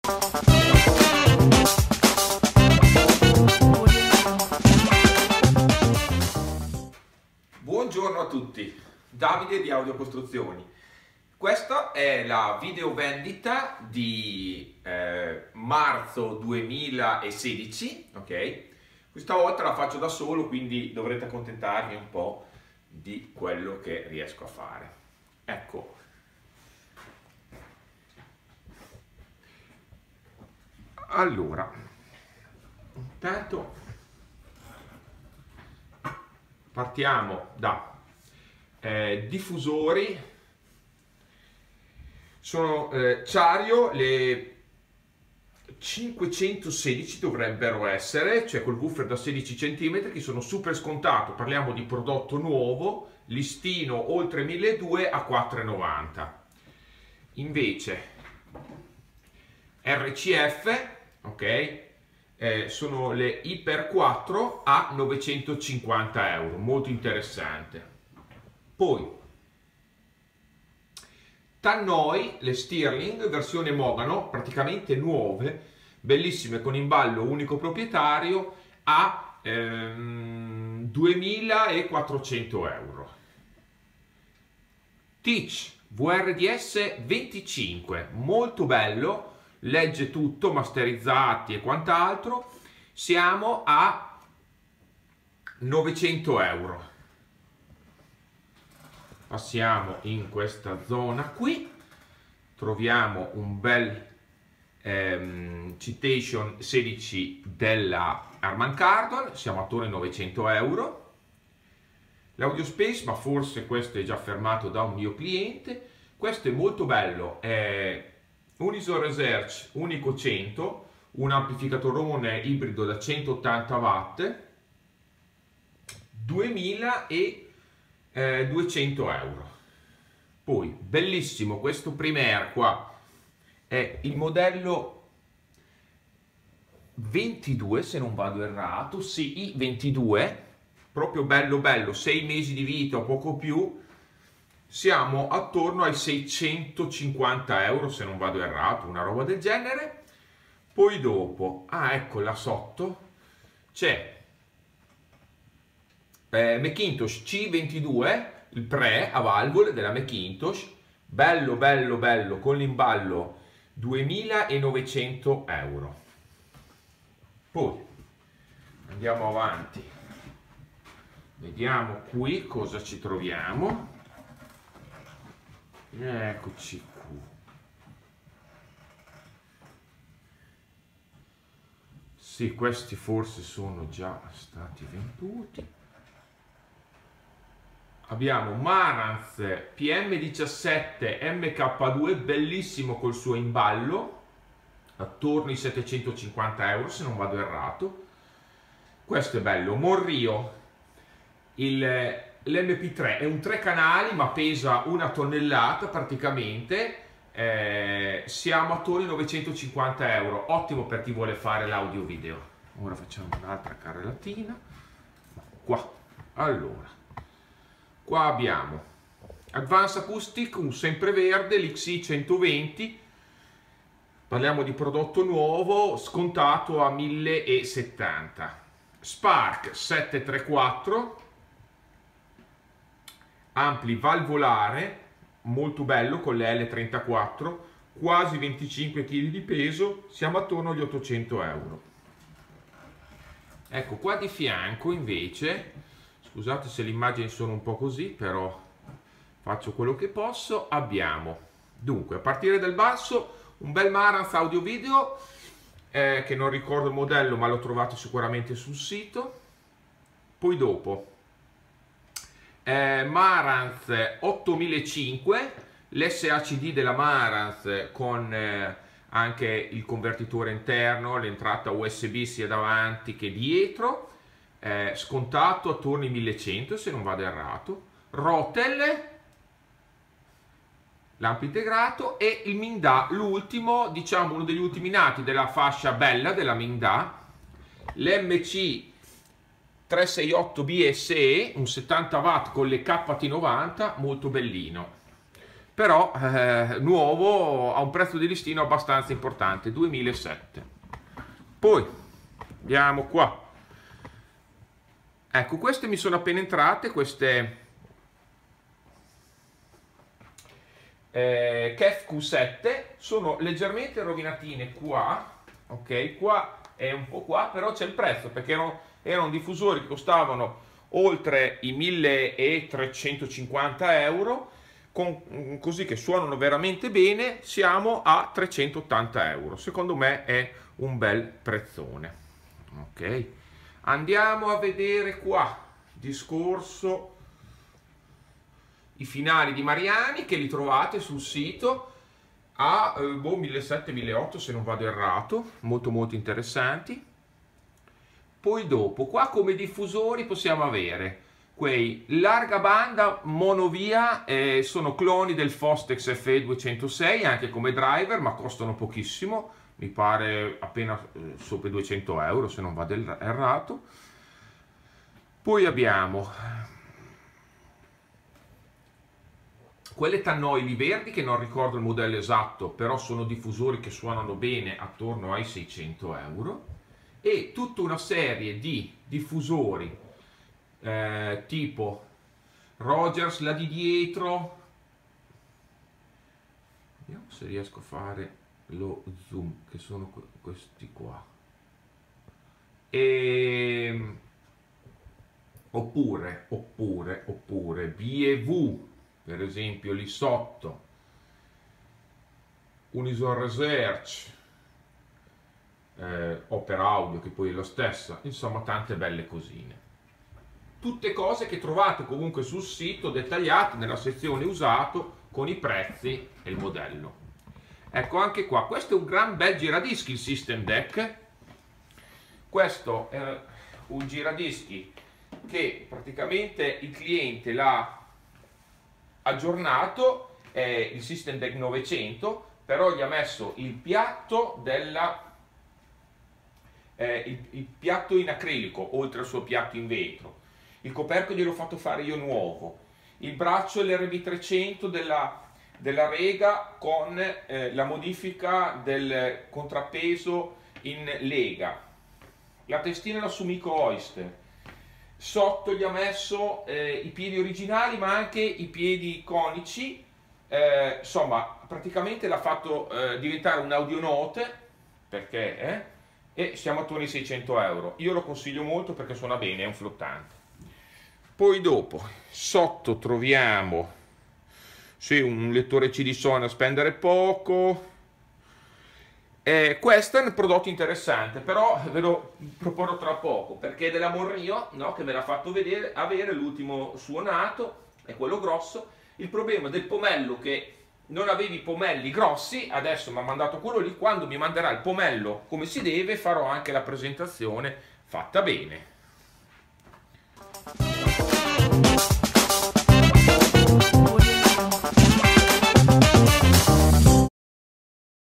Buongiorno a tutti, Davide di Audio Costruzioni. Questa è la video vendita di marzo 2016, ok? Questa volta la faccio da solo, quindi dovrete accontentarvi un po' di quello che riesco a fare. Ecco. Allora, intanto partiamo da diffusori. Sono Chario, le 516 dovrebbero essere, cioè col woofer da 16 cm, che sono super scontato. Parliamo di prodotto nuovo, listino oltre 1200 a 4,90. Invece RCF, ok, sono le Iper 4 a 950 euro, molto interessante. Poi Tannoi, le Stirling versione Mogano, praticamente nuove, bellissime, con imballo unico proprietario, a 2400 euro. Teach VRDS 25, molto bello, legge tutto, masterizzati e quant'altro. Siamo a 900 euro. Passiamo in questa zona qui, troviamo un bel Citation 16 della Harman Kardon, siamo attorno ai 900 euro. L'Audio Space, ma forse questo è già fermato da un mio cliente. Questo è molto bello, è Unison Research Unico 100, un amplificatorone ibrido da 180 watt, 2200 euro. Poi bellissimo questo Premier qua, è il modello 22 se non vado errato, sì, i22, proprio bello bello, 6 mesi di vita o poco più. Siamo attorno ai 650 euro se non vado errato, una roba del genere. Poi dopo, ecco là sotto, c'è Macintosh C22, il pre a valvole della Macintosh, bello bello bello, con l'imballo 2900 euro. Poi andiamo avanti, vediamo qui cosa ci troviamo. Eccoci qui. Sì, questi forse sono già stati venduti. Abbiamo Marantz PM17 MK2, bellissimo col suo imballo, attorno ai 750 euro se non vado errato. Questo è bello. Monrio, l'MP3 è un 3 canali ma pesa 1 tonnellata praticamente, siamo attorno ai 950 euro, ottimo per chi vuole fare l'audio video. Ora facciamo un'altra carrellatina qua. Allora, qua abbiamo Advanced Acoustic, un sempreverde, l'XI120, parliamo di prodotto nuovo, scontato a 1070. Spark 734, ampli valvolare, molto bello con le L34, quasi 25 kg di peso, siamo attorno agli 800 euro. Ecco, qua di fianco invece, scusate se le immagini sono un po' così, però faccio quello che posso, abbiamo dunque a partire dal basso un bel Marantz audio video, che non ricordo il modello ma lo trovate sicuramente sul sito. Poi dopo Marantz 8005, l'SACD della Marantz con anche il convertitore interno, l'entrata USB sia davanti che dietro, scontato attorno ai 1100 se non vado errato. Rotel, lampo integrato, e il Minda, l'ultimo, diciamo uno degli ultimi nati della fascia bella della Minda, l'MC 368 BSE, un 70 watt con le KT90, molto bellino. però nuovo, a un prezzo di listino abbastanza importante, 2007. Poi andiamo qua, ecco, queste mi sono appena entrate, queste KEF Q7, sono leggermente rovinatine qua, ok, qua è un po' qua, però c'è il prezzo, perché erano diffusori che costavano oltre i 1350 euro, così, che suonano veramente bene, siamo a 380 euro. Secondo me è un bel prezzone. Ok, andiamo a vedere qua, discorso, i finali di Mariani, che li trovate sul sito a 1700-1800 se non vado errato, molto molto interessanti. Poi dopo, qua come diffusori possiamo avere quei larga banda monovia, sono cloni del Fostex FE206 anche come driver, ma costano pochissimo, mi pare appena sopra i 200 euro se non vado errato. Poi abbiamo quelle tannoili verdi, che non ricordo il modello esatto, però sono diffusori che suonano bene attorno ai 600 euro, e tutta una serie di diffusori tipo Rogers, là di dietro, vediamo se riesco a fare lo zoom, che sono questi qua, oppure B&V, per esempio lì sotto, Unison Research, Opera Audio, che poi è la stessa, insomma tante belle cosine. Tutte cose che trovate comunque sul sito dettagliate nella sezione usato con i prezzi e il modello. Ecco, anche qua, questo è un gran bel giradischi, il System Deck. Questo è un giradischi che praticamente il cliente l'ha aggiornato, è il System Deck 900, però gli ha messo il piatto il piatto in acrilico oltre al suo piatto in vetro, il coperchio gliel'ho fatto fare io nuovo, il braccio LRB300 della Rega con la modifica del contrappeso in lega, la testina da Sumiko Oyster. Sotto gli ha messo i piedi originali, ma anche i piedi conici, insomma praticamente l'ha fatto diventare un audionote, perché e siamo attorno ai 600 euro. Io lo consiglio molto perché suona bene, è un flottante. Poi dopo sotto troviamo un lettore CD Sony a spendere poco. Questo è un prodotto interessante, però ve lo proporrò tra poco, perché è della Monrio, no, che me l'ha fatto avere l'ultimo suonato, è quello grosso. Il problema del pomello, che non avevi pomelli grossi, adesso mi ha mandato quello lì. Quando mi manderà il pomello come si deve, farò anche la presentazione fatta bene.